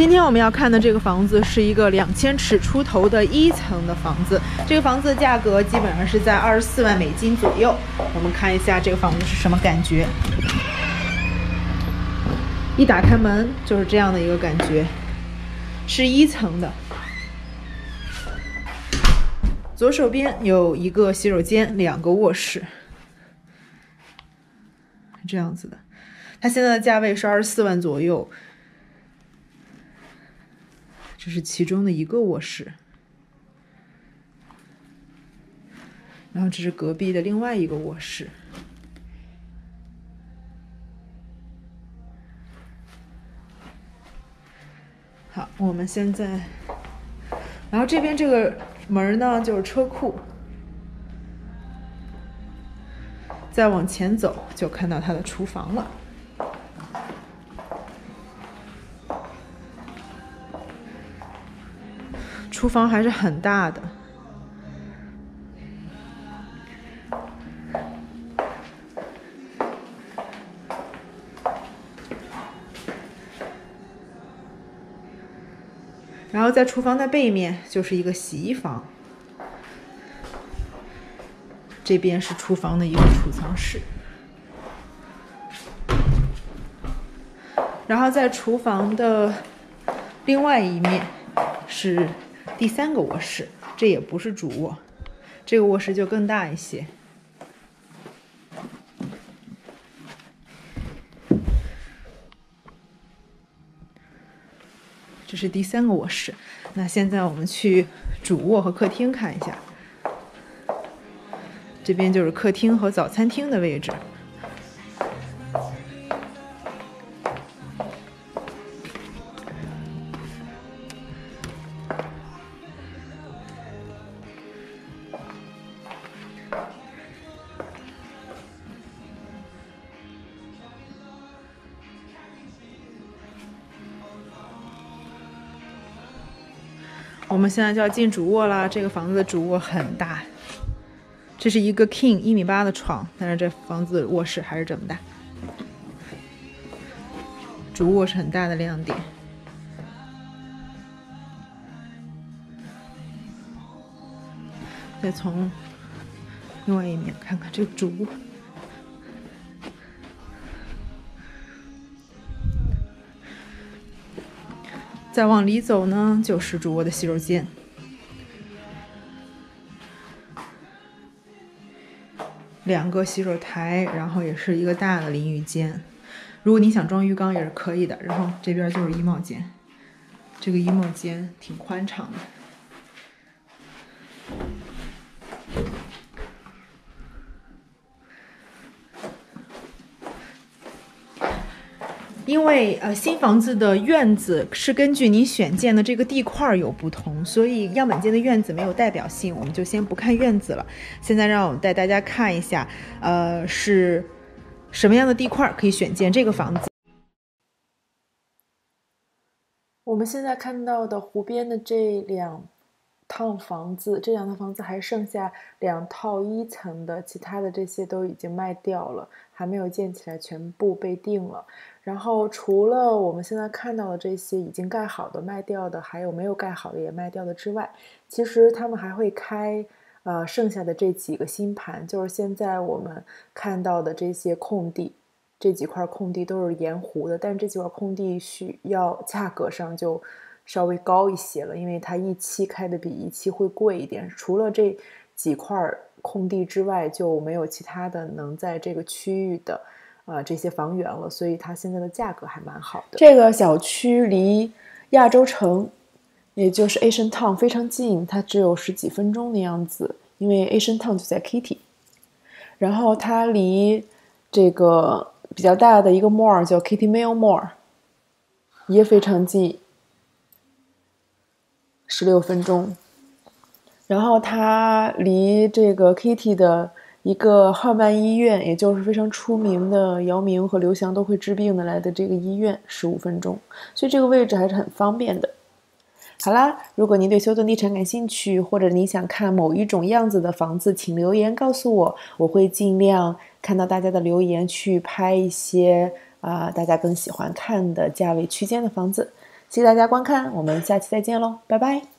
今天我们要看的这个房子是一个2000尺出头的1层的房子，这个房子的价格基本上是在24万美金左右。我们看一下这个房子是什么感觉。一打开门就是这样的一个感觉，是1层的。左手边有一个洗手间，2个卧室，是这样子的。它现在的价位是24万左右。这是其中的一个卧室，然后这是隔壁的另外一个卧室。好，我们现在，然后这边这个门呢就是车库，再往前走就看到它的厨房了。厨房还是很大的，然后在厨房的背面就是一个洗衣房，这边是厨房的一个储藏室，然后在厨房的另外一面是第3个卧室，这也不是主卧，这个卧室就更大一些。这是第3个卧室。那现在我们去主卧和客厅看一下，这边就是客厅和早餐厅的位置。我们现在就要进主卧了，这个房子的主卧很大，这是一个 king 1.8米的床，但是这房子卧室还是这么大。主卧是很大的亮点。再从另外一面看看这个主卧。再往里走呢，就是主卧的洗手间。2个洗手台，然后也是一个大的淋浴间。如果你想装浴缸也是可以的。然后这边就是衣帽间，这个衣帽间挺宽敞的。因为新房子的院子是根据你选建的这个地块有不同，所以样本间的院子没有代表性，我们就先不看院子了。现在让我带大家看一下，是什么样的地块可以选建这个房子。我们现在看到的湖边的这2套房子，这2套房子还剩下2套1层的，其他的这些都已经卖掉了，还没有建起来，全部被定了。然后除了我们现在看到的这些已经盖好的卖掉的，还有没有盖好的也卖掉的之外，其实他们还会开剩下的这几个新盘，就是现在我们看到的这些空地，这几块空地都是沿湖的，但这几块空地需要价格上就稍微高一些了，因为它一期开的比一期会贵一点。除了这几块空地之外，就没有其他的能在这个区域的这些房源了，所以它现在的价格还蛮好的。这个小区离亚洲城，也就是 Asian Town 非常近，它只有10几分钟的样子，因为 Asian Town 就在 Kitty。然后它离这个比较大的一个 mall 叫 Kitty Mail Mall 也非常近，16分钟。然后它离这个 Kitty 的一个号曼医院，也就是非常出名的姚明和刘翔都会治病的来的这个医院15分钟，所以这个位置还是很方便的。好啦，如果您对休顿地产感兴趣，或者你想看某一种样子的房子，请留言告诉我，我会尽量看到大家的留言去拍一些大家更喜欢看的价位区间的房子。 谢谢大家观看，我们下期再见喽，拜拜。